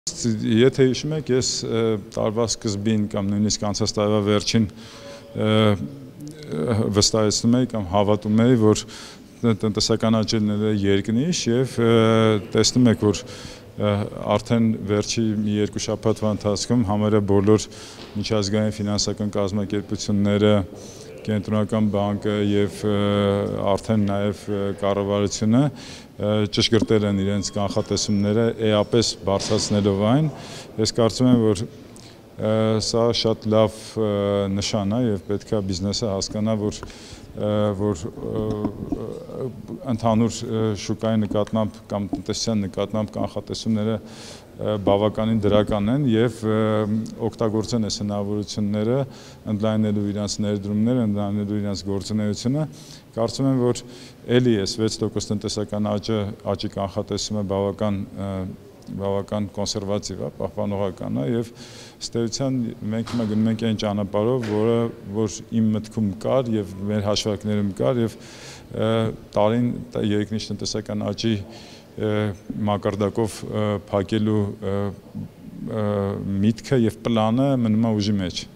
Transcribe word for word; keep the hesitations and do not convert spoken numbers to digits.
Եթե հիշում եք, ես տարվա սկզբին կամ նույնիսկ անցած տարվա վերջին վստահեցնում էի կամ հավատում էի, որ տնտեսական աճելն է երկնիշ եւ տեսնում եք, որ արդեն վերջի մի երկու շաբաթվա ընթացքում համարյա բոլոր միջազգային ֆինանսական կազմակերպությունները, Կենտրոնական բանկը եւ արդեն նաեւ կառավարությունը ճշգրտել են իրենց կանխատեսումները էապես բարձրացնելով այն, ես կարծում եմ, որ սա շատ լավ նշան է եւ պետք է բիզնեսը հասկանա, որ որ ընդհանուր շուկայի նկատմամբ կամ տնտեսության նկատմամբ կանխատեսումները բավականին դրական են եւ օգտագործեն այս հնարավորությունները ընդլայնելու իրենց ներդրումները, ընդլայնելու իրենց գործունեությունը, կարծում եմ, որ էլի էս վեց տոկոս տնտեսական աճը, աճի կանխատեսումը բավական բավական կոնսերվատիվ է, պահպանողական է եւ ըստ էության մենք հիմա գնում ենք այն ճանապարհով, որը որ իմ մտքում կար եւ մեր հաշվարկներում կար եւ տարին երկնիշ տնտեսական աճի մակարդակով փակելու միտքը եւ պլանը մնում է ուժի մեջ։